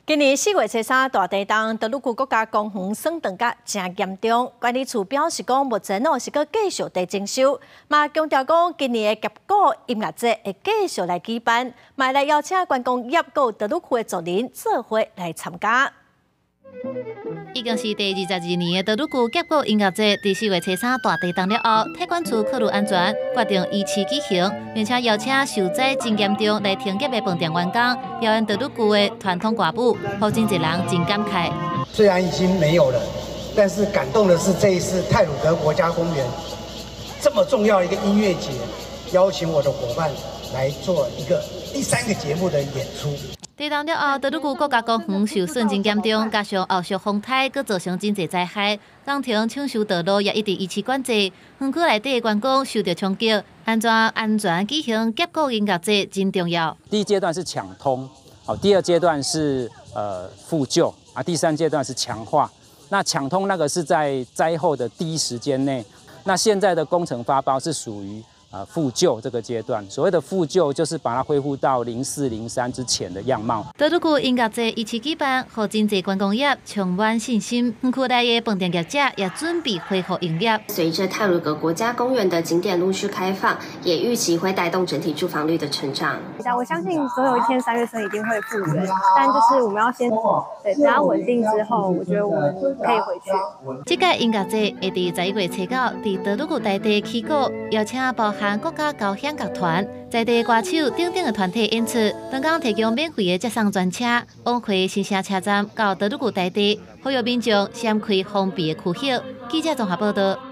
今年4月初3大地震，德鲁库国家公园损断甲真严重。管理处表示讲，目前是搁继续在征收，嘛强调讲，今年的结果音乐节会继续来举办，嘛来邀请观光业和德鲁库的族人做伙来参加。 已经是第22年的德鲁库结果音乐节，伫4月初3大地震了后，体管处考虑安全，决定依期举行，并且邀请受灾真严重来停业的饭店员工表演德鲁库的传统歌舞，好真侪人真感慨。 虽然已经没有了，但是感动的是这一次太鲁阁国家公园这么重要一个音乐节，邀请我的伙伴来做一个第3个节目的演出。 地震了后，德鲁库国家公园受损真严重，加上后续风台，佫造成真侪灾害，工程抢修道路也一直依期管制。园区内底的员工受到冲击，安全举行结果音乐节真重要。 第一阶段是抢通，第二阶段是复旧啊，第3阶段是强化。那抢通那个是在灾后的第一时间内，那现在的工程发包是属于。 复旧这个阶段，所谓的复旧就是把它恢复到04、03之前的样貌。 德鲁库音乐节一起举办，让真侪观光业充满信心。园区内的饭店业者也准备恢复营业。 随着太鲁阁国家公园的景点陆续开放，也预期会带动整体住房率的成长。 我相信总有一天3月份一定会复原，但就是我们要先等它稳定之后，我觉得我们可以回去。 这届音乐节会伫11月初9，伫德鲁库大地起鼓，邀请包含国家交响乐团、在地歌手等等的团体演出，同讲提供免费的接送专车，往回新城车站到德鲁库大地，呼吁民众闪开封闭的区域。记者综合报道。